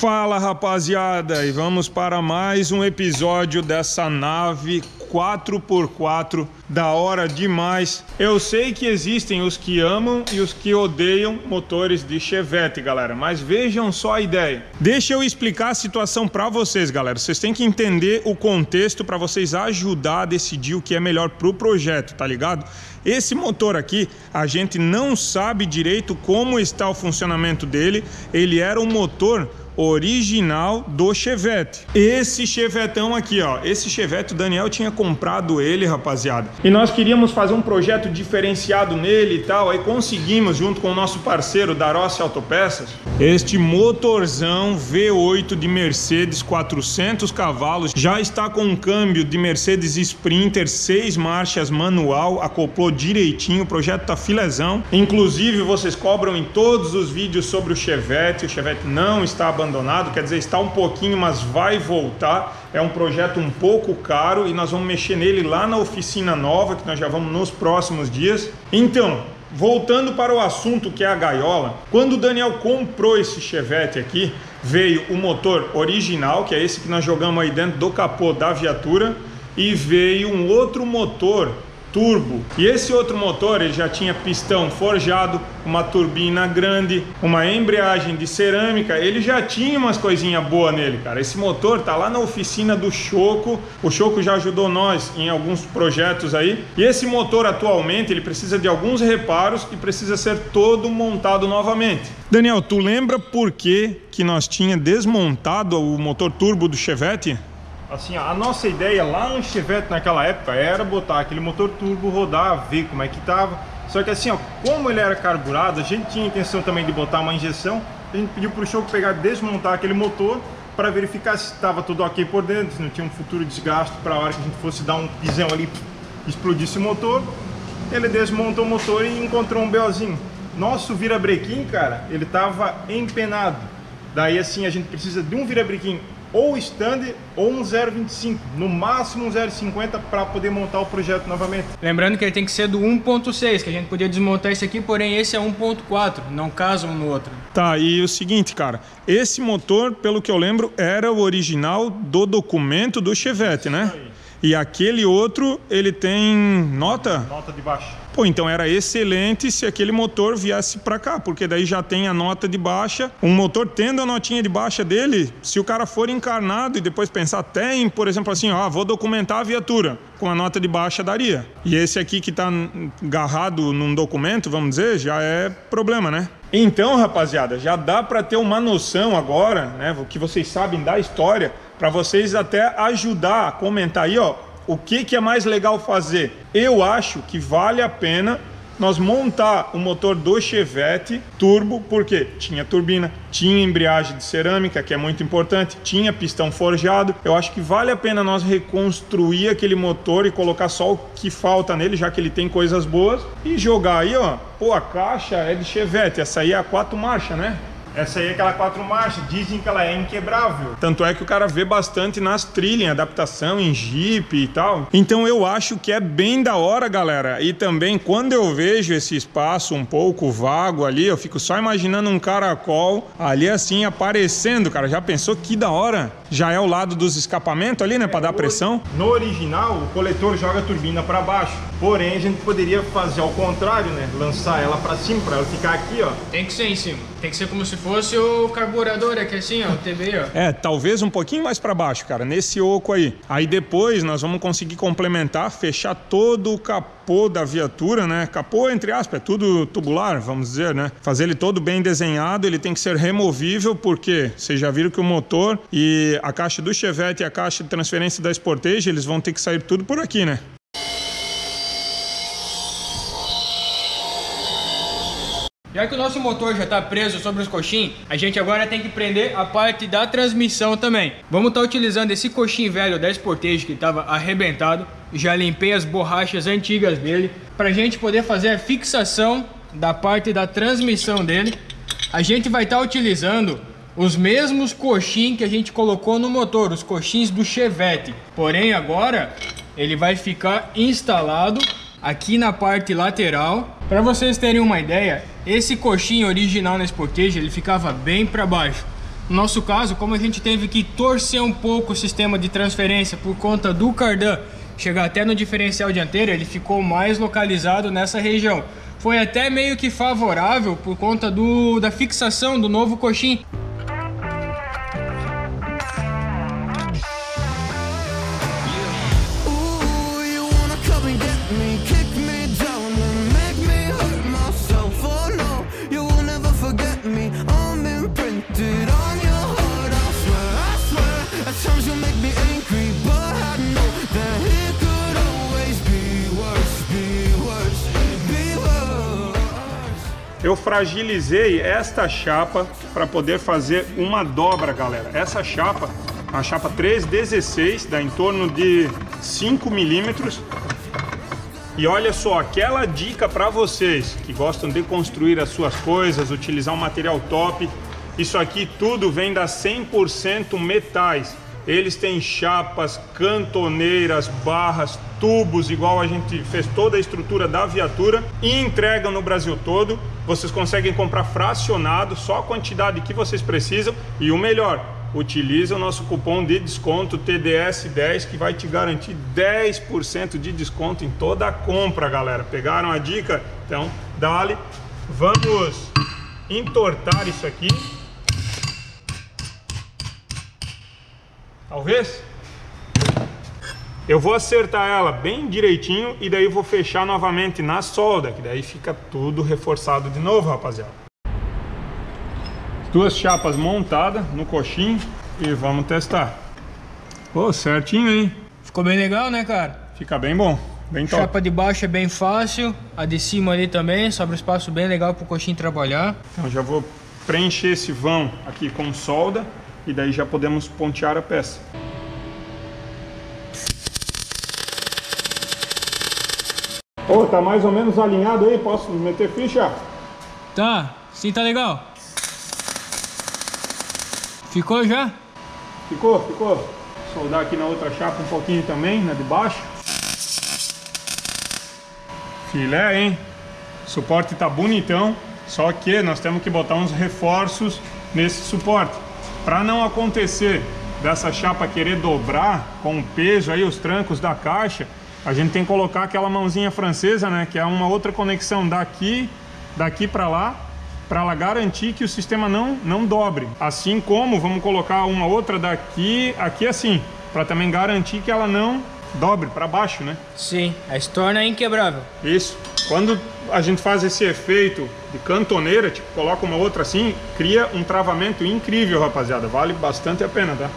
Fala, rapaziada, e vamos para mais um episódio dessa nave 4x4, da hora demais. Eu sei que existem os que amam e os que odeiam motores de Chevette, galera, mas vejam só a ideia. Deixa eu explicar a situação para vocês, galera. Vocês têm que entender o contexto para vocês ajudar a decidir o que é melhor pro projeto, tá ligado? Esse motor aqui, a gente não sabe direito como está o funcionamento dele. Ele era um motor original do Chevette. Esse Chevetão aqui, ó, esse Chevette o Daniel tinha comprado ele, rapaziada. E nós queríamos fazer um projeto diferenciado nele e tal, aí conseguimos, junto com o nosso parceiro da Rossi Autopeças, este motorzão V8 de Mercedes, 400 cavalos, já está com um câmbio de Mercedes Sprinter, 6 marchas manual, acoplou direitinho, o projeto tá filezão. Inclusive, vocês cobram em todos os vídeos sobre o Chevette não está abandonado, quer dizer, está um pouquinho, mas vai voltar. É um projeto um pouco caro e nós vamos mexer nele lá na oficina nova, que nós já vamos nos próximos dias. Então, voltando para o assunto que é a gaiola, quando o Daniel comprou esse Chevette aqui, veio o motor original, que é esse que nós jogamos aí dentro do capô da viatura, e veio um outro motor turbo. E esse outro motor, ele já tinha pistão forjado, uma turbina grande, uma embreagem de cerâmica, ele já tinha umas coisinhas boas nele, cara. Esse motor tá lá na oficina do Choco, o Choco já ajudou nós em alguns projetos aí, e esse motor atualmente, ele precisa de alguns reparos e precisa ser todo montado novamente. Daniel, tu lembra por que nós tinha desmontado o motor turbo do Chevette? Assim, a nossa ideia lá no Chevette naquela época era botar aquele motor turbo, rodar, ver como é que tava. Só que assim, ó, como ele era carburado, a gente tinha a intenção também de botar uma injeção. A gente pediu pro Choco pegar, desmontar aquele motor para verificar se estava tudo ok por dentro, se não tinha um futuro desgaste para a hora que a gente fosse dar um pisão ali, explodisse o motor. Ele desmontou o motor e encontrou um BOzinho. Nosso virabrequim, cara, ele tava empenado. Daí assim, a gente precisa de um virabrequim ou stand ou um 0,25, no máximo um 0,50 para poder montar o projeto novamente. Lembrando que ele tem que ser do 1.6, que a gente podia desmontar esse aqui, porém esse é 1.4, não casa um no outro. Tá, e o seguinte, cara, esse motor, pelo que eu lembro, era o original do documento do Chevette, né? E aquele outro, ele tem nota? Nota de baixa. Pô, então era excelente se aquele motor viesse pra cá, porque daí já tem a nota de baixa. Um motor tendo a notinha de baixa dele, se o cara for encarnado e depois pensar até em, por exemplo, assim, ó, vou documentar a viatura, com a nota de baixa daria. E esse aqui que tá agarrado num documento, vamos dizer, já é problema, né? Então, rapaziada, já dá pra ter uma noção agora, né, o que vocês sabem da história, para vocês até ajudar a comentar aí, ó, o que é mais legal fazer. Eu acho que vale a pena nós montar o motor do Chevette turbo, porque tinha turbina, tinha embreagem de cerâmica, que é muito importante, tinha pistão forjado. Eu acho que vale a pena nós reconstruir aquele motor e colocar só o que falta nele, já que ele tem coisas boas, e jogar aí, ó, pô, a caixa é de Chevette, essa aí é a 4 marchas, né? Essa aí é aquela 4 marchas, dizem que ela é inquebrável. Tanto é que o cara vê bastante nas trilhas, em adaptação, em Jeep e tal. Então eu acho que é bem da hora, galera. E também quando eu vejo esse espaço um pouco vago ali, eu fico só imaginando um caracol ali assim aparecendo, cara. Já pensou que da hora? Já é o lado dos escapamentos ali, né, para dar pressão? No original, o coletor joga a turbina para baixo. Porém, a gente poderia fazer ao contrário, né? Lançar ela para cima, para ela ficar aqui, ó. Tem que ser em cima. Tem que ser como se fosse o carburador aqui assim, ó, o TBI, ó. É, talvez um pouquinho mais para baixo, cara, nesse oco aí. Aí depois nós vamos conseguir complementar, fechar todo o capô da viatura, né? Capô, entre aspas, é tudo tubular, vamos dizer, né? Fazer ele todo bem desenhado, ele tem que ser removível, porque vocês já viram que o motor e a caixa do Chevette e a caixa de transferência da Sportage, eles vão ter que sair tudo por aqui, né? Já que o nosso motor já está preso sobre os coxins, a gente agora tem que prender a parte da transmissão também. Vamos estar utilizando esse coxim velho da Sportage que estava arrebentado. Já limpei as borrachas antigas dele para a gente poder fazer a fixação da parte da transmissão dele. A gente vai estar utilizando os mesmos coxins que a gente colocou no motor, os coxins do Chevette. Porém agora ele vai ficar instalado aqui na parte lateral. Para vocês terem uma ideia, esse coxinho original na Sportage ele ficava bem para baixo. No nosso caso, como a gente teve que torcer um pouco o sistema de transferência por conta do cardan chegar até no diferencial dianteiro, ele ficou mais localizado nessa região. Foi até meio que favorável por conta da fixação do novo coxim. Eu fragilizei esta chapa para poder fazer uma dobra, galera. Essa chapa, a chapa 316, dá em torno de 5 milímetros. E olha só, aquela dica para vocês que gostam de construir as suas coisas, utilizar um material top. Isso aqui tudo vem da 100% metais. Eles têm chapas, cantoneiras, barras, tubos, igual a gente fez toda a estrutura da viatura e entregam no Brasil todo. Vocês conseguem comprar fracionado, só a quantidade que vocês precisam. E o melhor, utiliza o nosso cupom de desconto TDS10 que vai te garantir 10% de desconto em toda a compra, galera. Pegaram a dica? Então, dale. Vamos entortar isso aqui. Talvez. Eu vou acertar ela bem direitinho e daí vou fechar novamente na solda, que daí fica tudo reforçado de novo, rapaziada. Duas chapas montadas no coxim e vamos testar. Pô, certinho, hein? Ficou bem legal, né, cara? Fica bem bom, bem top. Chapa de baixo é bem fácil, a de cima ali também, sobra espaço bem legal pro coxim trabalhar. Então já vou preencher esse vão aqui com solda e daí já podemos pontear a peça. Ô, tá mais ou menos alinhado aí, posso meter ficha? Tá, sim, tá legal. Ficou já? Ficou, ficou. Soldar aqui na outra chapa um pouquinho também, na de baixo. Filé, hein? O suporte tá bonitão, só que nós temos que botar uns reforços nesse suporte. Para não acontecer dessa chapa querer dobrar com o peso aí, os trancos da caixa, a gente tem que colocar aquela mãozinha francesa, né? Que é uma outra conexão daqui para lá, para ela garantir que o sistema não dobre. Assim como vamos colocar uma outra daqui, aqui assim, para também garantir que ela não dobre para baixo, né? Sim, a torna é inquebrável. Isso. Quando a gente faz esse efeito de cantoneira, tipo, coloca uma outra assim, cria um travamento incrível, rapaziada. Vale bastante a pena, tá?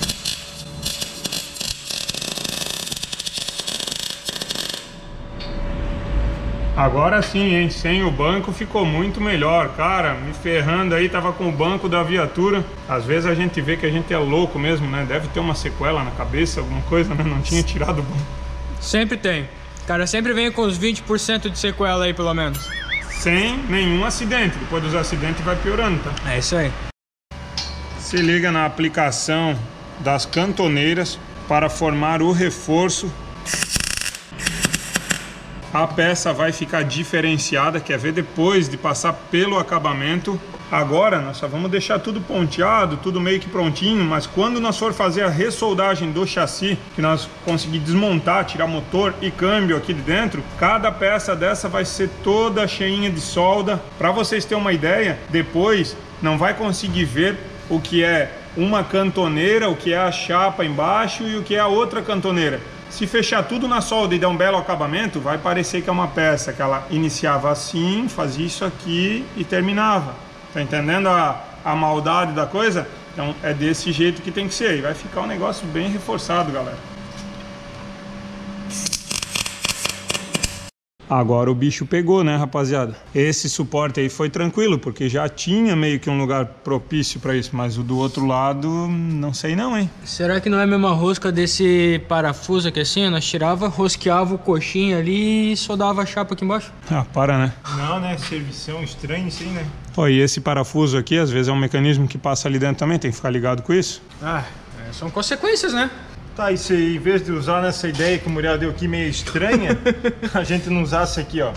Agora sim, hein? Sem o banco ficou muito melhor. Cara, me ferrando aí, tava com o banco da viatura. Às vezes a gente vê que a gente é louco mesmo, né? Deve ter uma sequela na cabeça, alguma coisa, né? Não tinha tirado o banco. Sempre tem. Cara, sempre vem com uns 20% de sequela aí, pelo menos. Sem nenhum acidente. Depois dos acidentes vai piorando, tá? É isso aí. Se liga na aplicação das cantoneiras para formar o reforço. A peça vai ficar diferenciada, quer ver, depois de passar pelo acabamento. Agora nós só vamos deixar tudo ponteado, tudo meio que prontinho, mas quando nós for fazer a ressoldagem do chassi, que nós conseguir desmontar, tirar motor e câmbio aqui de dentro, cada peça dessa vai ser toda cheinha de solda. Para vocês terem uma ideia, depois não vai conseguir ver o que é uma cantoneira, o que é a chapa embaixo e o que é a outra cantoneira. Se fechar tudo na solda e dar um belo acabamento, vai parecer que é uma peça que ela iniciava assim, fazia isso aqui e terminava. Tá entendendo a maldade da coisa? Então é desse jeito que tem que ser. E vai ficar um negócio bem reforçado, galera. Agora o bicho pegou, né, rapaziada? Esse suporte aí foi tranquilo, porque já tinha meio que um lugar propício para isso. Mas o do outro lado, não sei não, hein? Será que não é a mesma rosca desse parafuso aqui assim? Nós tirava, rosqueava o coxinho ali e soldava a chapa aqui embaixo? Ah, para, né? Não, né? Servição estranha isso aí, né? Ó, e esse parafuso aqui, às vezes é um mecanismo que passa ali dentro também. Tem que ficar ligado com isso. Ah, são consequências, né? Tá, isso aí, em vez de usar nessa ideia que o Muriel deu aqui meio estranha, a gente não usasse aqui, ó.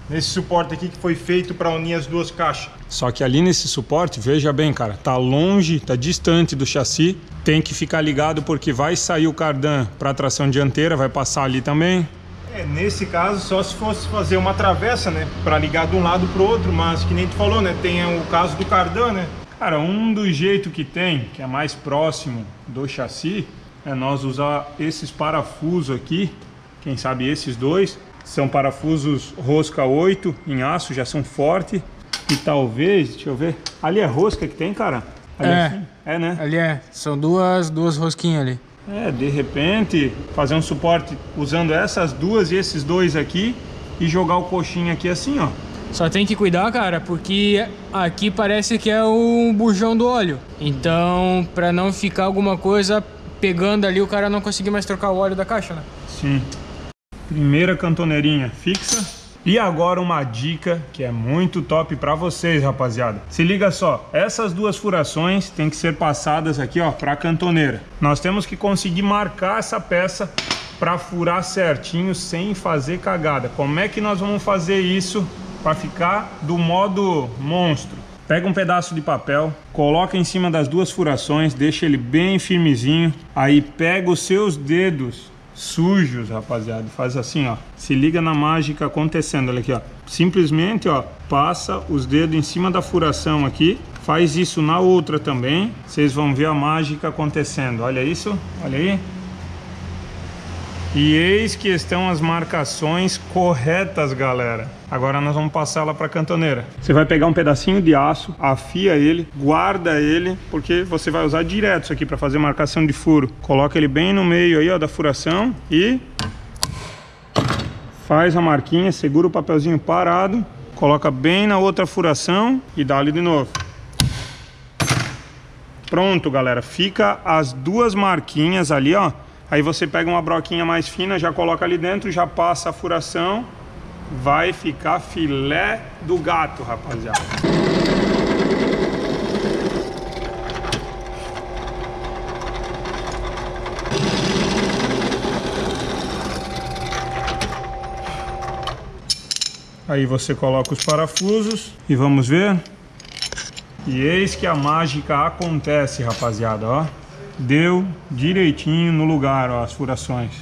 nesse suporte aqui que foi feito para unir as duas caixas. Só que ali nesse suporte, veja bem, cara, tá longe, tá distante do chassi. Tem que ficar ligado porque vai sair o cardan para tração dianteira, vai passar ali também. Nesse caso, só se fosse fazer uma travessa, né, para ligar de um lado pro outro, mas que nem tu falou, né, tem o caso do cardan, né. Cara, um dos jeitos que tem, que é mais próximo do chassi, é nós usar esses parafusos aqui. Quem sabe esses dois são parafusos rosca 8 em aço, já são fortes. E talvez, deixa eu ver, ali é rosca que tem, cara? Ali assim? É, né? Ali são duas rosquinhas ali. De repente, fazer um suporte usando essas duas e esses dois aqui e jogar o coxinho aqui assim, ó. Só tem que cuidar, cara, porque aqui parece que é um bujão do óleo. Então, pra não ficar alguma coisa pegando ali, o cara não conseguir mais trocar o óleo da caixa, né? Sim. Primeira cantoneirinha fixa. E agora uma dica que é muito top pra vocês, rapaziada. Se liga só, essas duas furações tem que ser passadas aqui, ó, pra cantoneira. Nós temos que conseguir marcar essa peça pra furar certinho, sem fazer cagada. Como é que nós vamos fazer isso para ficar do modo monstro? Pega um pedaço de papel, coloca em cima das duas furações, deixa ele bem firmezinho. Aí pega os seus dedos sujos, rapaziada, faz assim, ó. Se liga na mágica acontecendo, olha aqui, ó. Simplesmente, ó, passa os dedos em cima da furação aqui. Faz isso na outra também. Vocês vão ver a mágica acontecendo. Olha isso, olha aí. E eis que estão as marcações corretas, galera. Agora nós vamos passar ela para a cantoneira. Você vai pegar um pedacinho de aço, afia ele, guarda ele, porque você vai usar direto isso aqui para fazer marcação de furo. Coloca ele bem no meio aí, ó, da furação e faz a marquinha, segura o papelzinho parado, coloca bem na outra furação e dá-lhe de novo. Pronto, galera. Fica as duas marquinhas ali, ó. Aí você pega uma broquinha mais fina, já coloca ali dentro, já passa a furação. Vai ficar filé do gato, rapaziada. Aí você coloca os parafusos e vamos ver. E eis que a mágica acontece, rapaziada, ó. Deu direitinho no lugar, ó, as furações.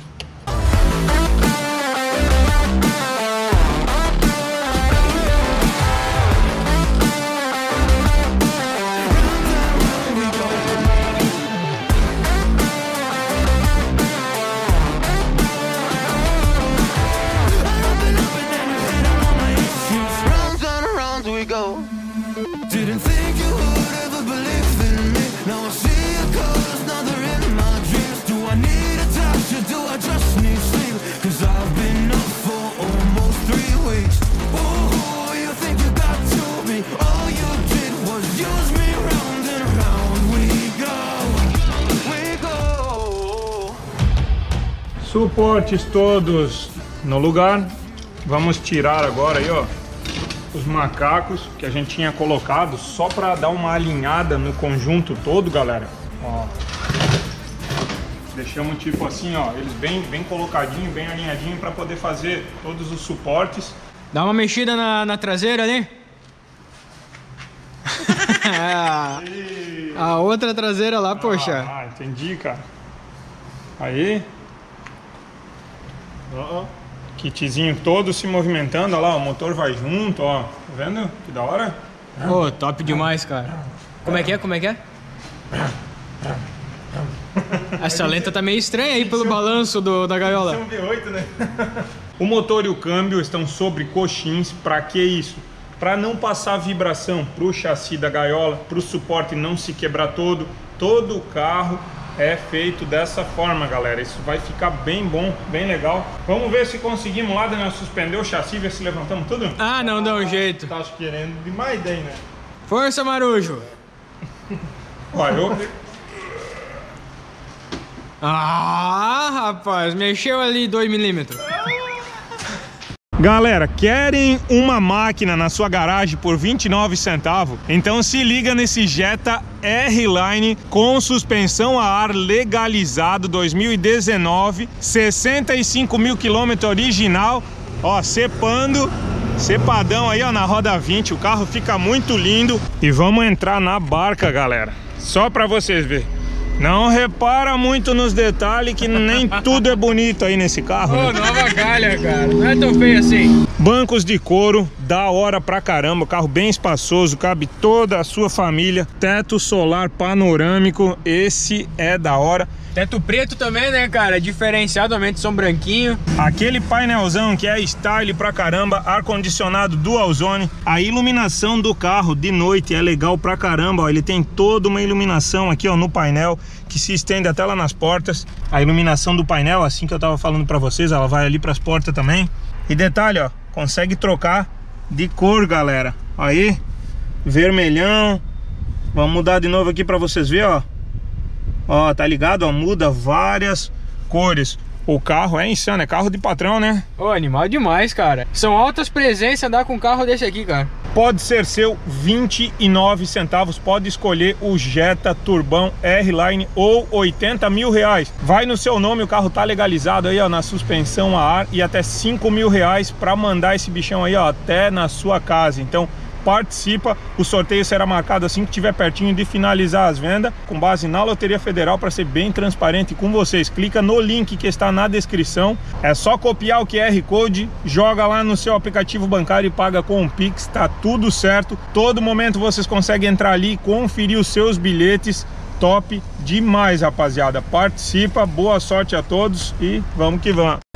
Suportes todos no lugar. Vamos tirar agora aí, ó, os macacos que a gente tinha colocado só para dar uma alinhada no conjunto todo, galera. Ó, deixamos tipo assim, ó, eles bem colocadinho, bem alinhadinho para poder fazer todos os suportes. Dá uma mexida na traseira ali. A outra traseira lá, poxa. Entendi, cara. Aí. Kitzinho todo se movimentando, olha lá, o motor vai junto, ó. Tá vendo? Que da hora. Pô, top demais, cara. Como é que é? Essa lenta tá meio estranha aí pelo balanço da gaiola. São V8, né? O motor e o câmbio estão sobre coxins. Pra que isso? Para não passar vibração pro chassi da gaiola, pro suporte não se quebrar todo. Todo o carro é feito dessa forma, galera. Isso vai ficar bem bom, bem legal. Vamos ver se conseguimos lá, Daniel, suspender o chassi, ver se levantamos tudo. Ah, não dá um jeito. Tá querendo demais daí, né? Força, Marujo. Vai, rapaz, mexeu ali 2 milímetros. Galera, querem uma máquina na sua garagem por 29 centavos? Então se liga nesse Jetta R-Line com suspensão a ar legalizado 2019, 65 mil quilômetros original, ó, cepando Cepadão aí, ó, na roda 20. O carro fica muito lindo. E vamos entrar na barca, galera. Só pra vocês verem. Não repara muito nos detalhes, que nem tudo é bonito aí nesse carro. Ô, nova calha, cara. Não é tão feio assim. Bancos de couro, da hora pra caramba. Carro bem espaçoso, cabe toda a sua família. Teto solar panorâmico, esse é da hora. Teto preto também, né, cara? Diferenciadamente são branquinho. Aquele painelzão que é style pra caramba, ar-condicionado dual zone. A iluminação do carro de noite é legal pra caramba, ó. Ele tem toda uma iluminação aqui, ó, no painel, que se estende até lá nas portas. A iluminação do painel, assim que eu tava falando pra vocês, ela vai ali pras portas também. E detalhe, ó, consegue trocar de cor, galera. Aí, vermelhão. Vamos mudar de novo aqui pra vocês verem, ó. Ó, tá ligado? Ó, muda várias cores. O carro é insano, é carro de patrão, né? Ô, animal demais, cara. São altas presenças andar com um carro desse aqui, cara. Pode ser seu, 29 centavos. Pode escolher o Jetta Turbão R-Line ou 80 mil reais. Vai no seu nome, o carro tá legalizado aí, ó, na suspensão a ar. E até 5 mil reais pra mandar esse bichão aí, ó, até na sua casa. Então participa, o sorteio será marcado assim que estiver pertinho de finalizar as vendas, com base na Loteria Federal, para ser bem transparente com vocês. Clica no link que está na descrição, é só copiar o QR Code, joga lá no seu aplicativo bancário e paga com o Pix, tá tudo certo. Todo momento vocês conseguem entrar ali e conferir os seus bilhetes. Top demais, rapaziada. Participa, boa sorte a todos e vamos que vamos.